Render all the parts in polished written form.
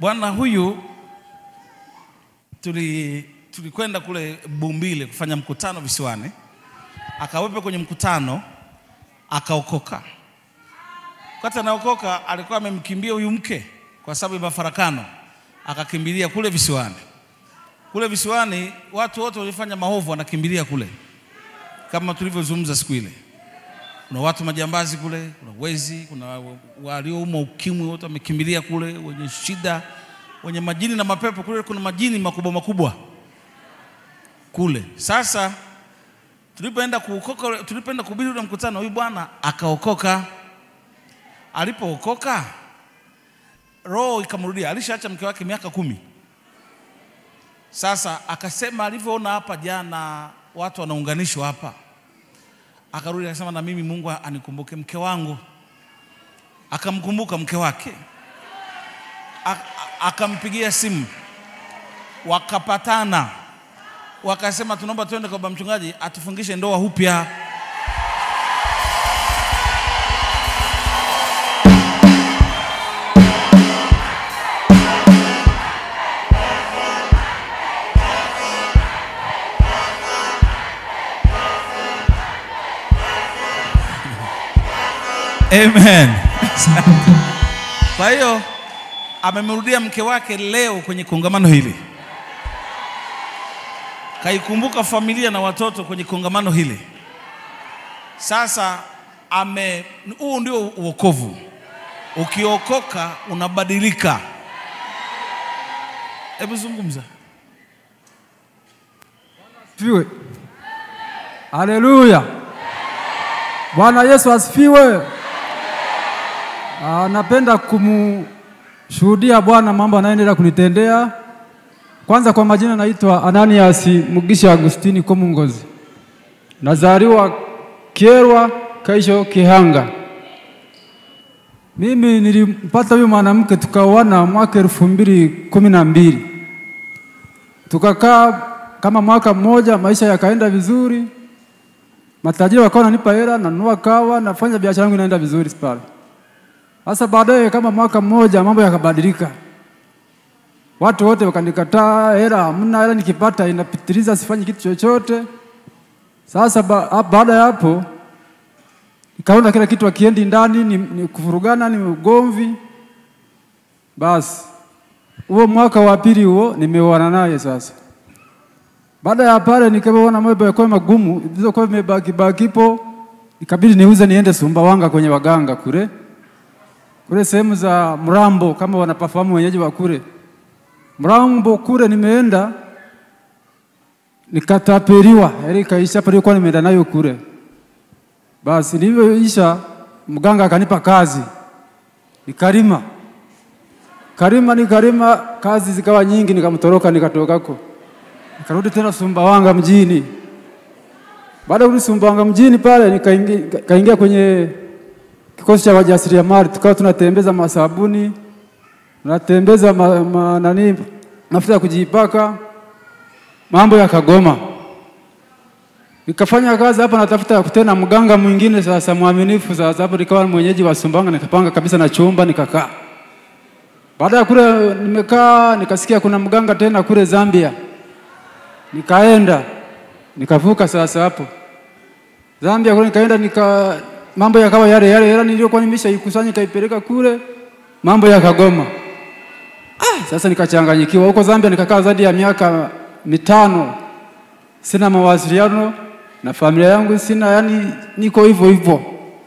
Bwana huyu tulikwenda kule Bumbile kufanya mkutano visiwani. Akawepo kwenye mkutano, akaokoka. Wakati anaokoka alikuwa amemkimbia huyu mke kwa sababu ya mafarakano. Akakimbilia kule visiwani. Kule visiwani watu wote walifanya maovu wanakimbilia kule. Kama tulivyozungumza siku ile. Kuna watu majambazi kule, kuna wezi, kuna walioumwa ukimwi wote wamekimbilia kule, wenye shida, wenye majini na mapepo kule, kuna majini makubwa makubwa kule. Sasa tulipoenda kuhubiri ule mkutano, huyu bwana akaokoka. Alipookoka roho ikamrudia. Alishaacha mke wake miaka 10. Sasa akasema alivyoona hapa jana watu wanaunganishwa hapa, akarudi akasema na mimi Mungu anikumbuke mke wangu. Akamkumbuka mke wake. Akampigia simu. Wakapatana. Wakasema tunaomba tuende kwa baba mchungaji atufungishe ndoa upya. Amen. Kwa hiyo amemrudia mke wake leo kwenye kongamano hili. Kaikumbuka familia na watoto kwenye kongamano hili. Sasa huu ndio uokovu. Ukiokoka unabadilika. Hebu zungumza. Asifiwe. Haleluya. Bwana Yesu asifiwe. Napenda kumshuhudia Bwana mambo anayoendelea kunitendea. Kwanza kwa majina naitwa Ananias Mugisha Agustini Komungozi. Nazaliwa Kierwa, Kaisho Kihanga. Mimi nilimpata huyu mwanamke tukaoana mwaka 2012. Tukakaa kama mwaka mmoja, maisha yakaenda vizuri. Matajiri wakawa wananipa hela, nanunua kawa, nafanya biashara yangu inaenda vizuri pale. Sasa baadaye kama mwaka mmoja mambo yakabadilika. Watu wote wakanikataa, hela hamna, hela nikipata inapitiliza sifanyi kitu chochote. Sasa baada ya hapo nikaona kila kitu akiendi ndani ni kuvurugana, ni ugomvi. Basi huo mwaka wa pili huo nimeoana naye sasa. Baada ya pale nikaona mambo yako magumu, zilizokuwa zimebakipo, ikabidi niuze niende Sumbawanga kwenye waganga kule. Kule sehemu za Mrambo kama wanapafahamu wenyeji wa kule. Mrambo kule nimeenda nikatapeliwa, heri kaisha pale kwa nimeenda nayo kule. Basi nilivyoisha mganga akanipa kazi. Nikalima kazi zikawa nyingi, nikamtoroka nikatoka huko. Nikarudi tena Sumbawanga mjini. Baada ya Sumbawanga mjini pale nikaingia kwenye kikosi cha wajasiriamali, tukawa tunatembeza masabuni, tunatembeza mafuta ya kujipaka. Mambo yakagoma. Nikafanya kazi hapa natafuta kutena mganga mwingine sasa mwaminifu. Sasa hapo nikawa mwenyeji wa Sumbawanga, nikapanga kabisa na chumba nikakaa. Baada ya kule nimekaa nikasikia kuna mganga tena kule Zambia. Nikaenda nikavuka sasa hapo Zambia kule nikaenda mambo yakawa yale hela niliyokuwa nimeshakusanya kaipeleka kule, mambo yakagoma. Sasa nikachanganyikiwa. Huko Zambia nikakaa zaidi ya miaka 5. Sina mawasiliano na familia yangu, sina, yani niko hivyo.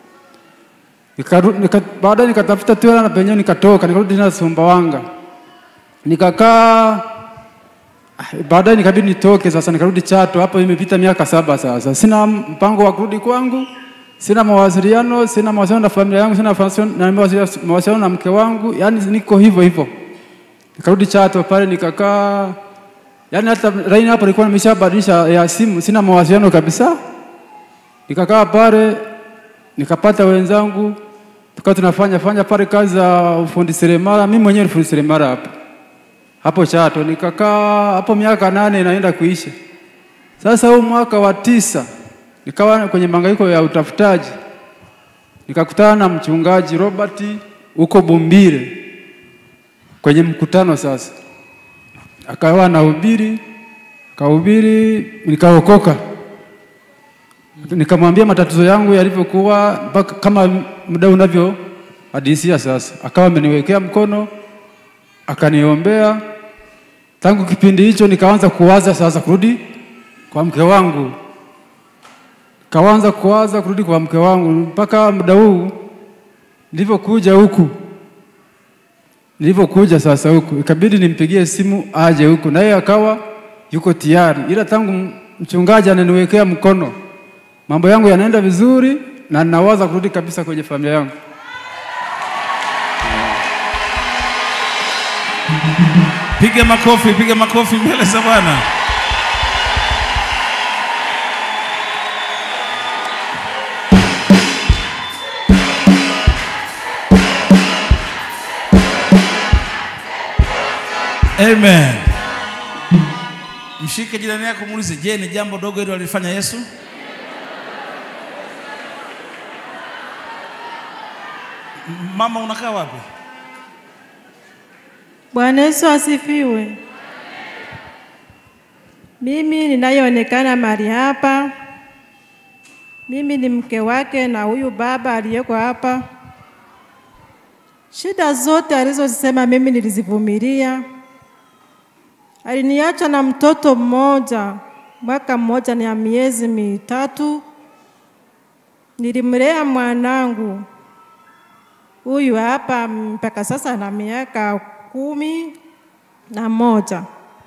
Baadaye nikatafuta tena na penyewe nikatoka, nikarudi tena Sumbawanga. Nikakaa, baadaye nikabidi nitoke sasa nikarudi Chato. Hapo imepita miaka 7 sasa. Sina mpango wa kurudi kwangu. Sina mawasiliano na familia yangu, sina mawasiliano na mke wangu, yani niko hivyo. Nikarudi Chato pale nikakaa, yani hata line hapo nilikuwa nimeshabadilisha ya simu, sina mawasiliano kabisa. Nikakaa pale nikapata wenzangu, tukawa tunafanya pale kazi za ufundi seremala. Mimi mwenyewe ni fundi seremala hapo Chato. Nikakaa hapo miaka 8 inaenda kuisha. Sasa huu mwaka wa 9 nikawa kwenye mangaiko ya utafutaji. Nikakutana na mchungaji Robert huko Bumbile. kwenye mkutano sasa. Akawa anahubiri, kahubiri, nikaokoka. Nikamwambia matatizo yangu yalivyokuwa mpaka kama muda unavyo hadisia sasa. Akawa ameniwekea mkono, akaniombea. Tangu kipindi hicho nikaanza kuwaza sasa kurudi kwa mke wangu. Kaanza kuwaza kurudi kwa mke wangu mpaka muda huu nilivyokuja sasa huku ikabidi nimpigie simu aje huku, na yeye akawa yuko tayari. Ila tangu mchungaji ananiwekea mkono, mambo yangu yanaenda vizuri na ninawaza kurudi kabisa kwenye familia yangu. Piga makofi mbele za Bwana. Amen. Mshike jirani yako muulize, je, ni jambo dogo hilo alifanya Yesu? Mama, unakaa wapi? Bwana Yesu asifiwe. Mimi ninayeonekana mahali hapa, mimi ni mke wake na huyu baba aliyeko hapa. Shida zote alizozisema mimi nilizivumilia. Aliniacha na mtoto mmoja, mwaka mmoja na miezi 3. Nilimlea mwanangu huyu hapa mpaka sasa na miaka 11.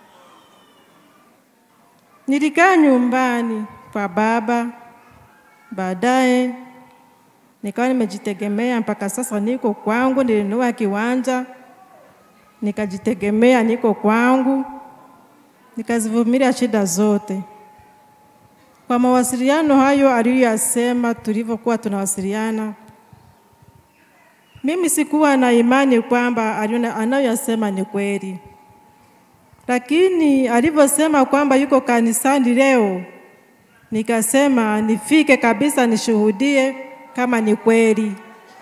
Nilikaa nyumbani kwa baba, baadaye nikawa nimejitegemea mpaka sasa niko kwangu. Nilinunua kiwanja nikajitegemea, niko kwangu, nikazivumilia shida zote. Kwa mawasiliano hayo aliyosema tulivyokuwa tunawasiliana, mimi sikuwa na imani kwamba anayosema ni kweli. Lakini alivyosema kwamba yuko kanisani leo, nikasema nifike kabisa nishuhudie kama ni kweli.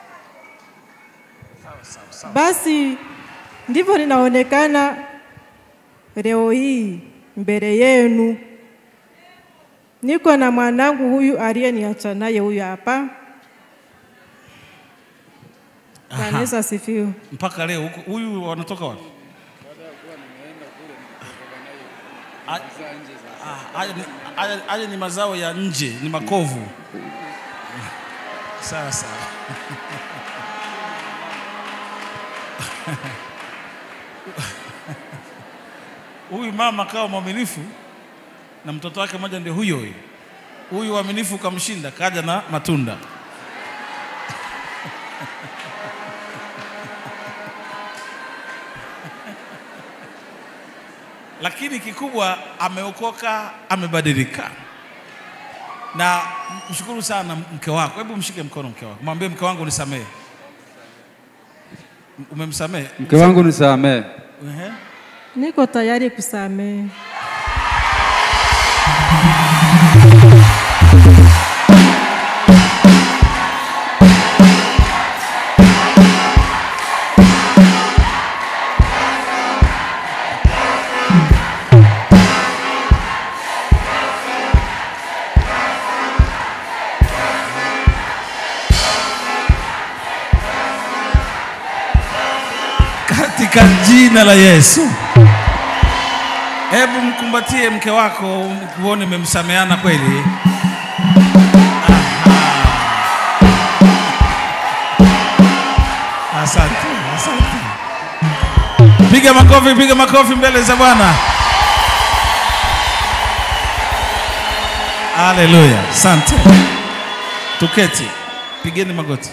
Basi ndivyo ninaonekana leo hii mbele yenu. Niko na mwanangu huyu aliyeniacha naye huyu hapa. Bwana Yesu asifiwe. Mpaka leo huyu wanatoka wapi? Haya ni mazao ya nje, ni makovu. Sasa huyu mama kawa mwaminifu na mtoto wake mmoja ndio huyo. Huyu mwaminifu kamshinda, kaja na matunda. Lakini kikubwa ameokoka, amebadilika. Na mshukuru sana mke wako. Hebu mshike mkono mke wako. Mwambie mke wangu nisamehe. Umemsamehe? Mke wangu nisamehe. Niko tayari kusamehe. Katika jina la Yesu. Hebu mkumbatie mke wako uone mmemsameana kweli. Asante. Piga makofi mbele za Bwana. Haleluya. Asante. Tuketi. Pigeni magoti.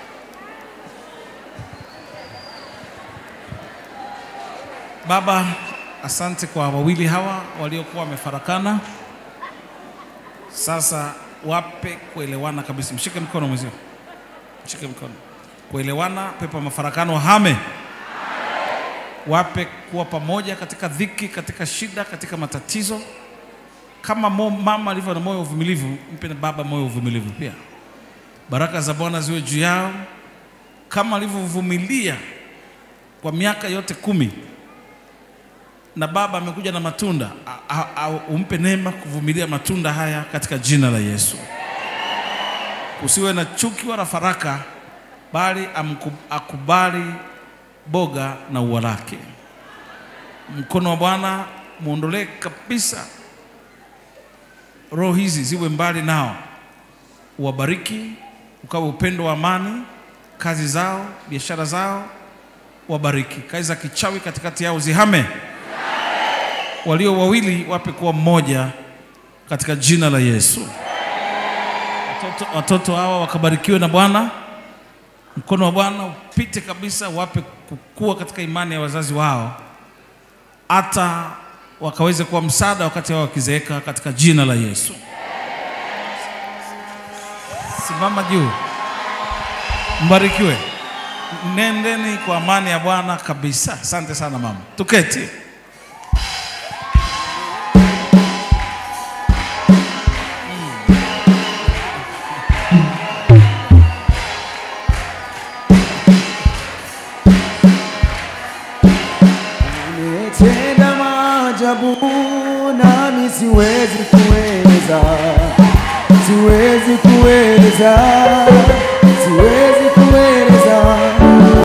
Baba, asante kwa wawili hawa waliokuwa wamefarakana. Sasa wape kuelewana kabisa. Mshike mkono mwenzio. Mshike mkono. Kuelewana, pepo mafarakano hame. Wape kuwa pamoja katika dhiki, katika shida, katika matatizo. Kama mama alivyo na moyo uvumilivu, mpe na baba moyo uvumilivu pia. Baraka za Bwana ziwe juu yao. Kama alivyovumilia kwa miaka yote 10 na Baba amekuja na matunda, umpe neema kuvumilia matunda haya katika jina la Yesu. Usiwe na chuki wala faraka, bali akubali boga na ua lake. Mkono wa Bwana muondolee kabisa roho hizi, ziwe mbali nao. Uwabariki, ukawe upendo wa amani, kazi zao, biashara zao, wabariki. Kazi za kichawi katikati yao zihame. Walio wawili wape kuwa mmoja katika jina la Yesu. Watoto hawa wakabarikiwe na Bwana. Mkono wa Bwana upite kabisa, wape kukua katika imani ya wazazi wao, hata wakaweze kuwa msaada wakati wao wakizeeka katika jina la Yesu. Simama juu. Mbarikiwe. Nendeni kwa amani ya Bwana kabisa. Asante sana mama. Tuketi. Umetenda maajabu nami siwezi kueleza, siwezi kueleza, siwezi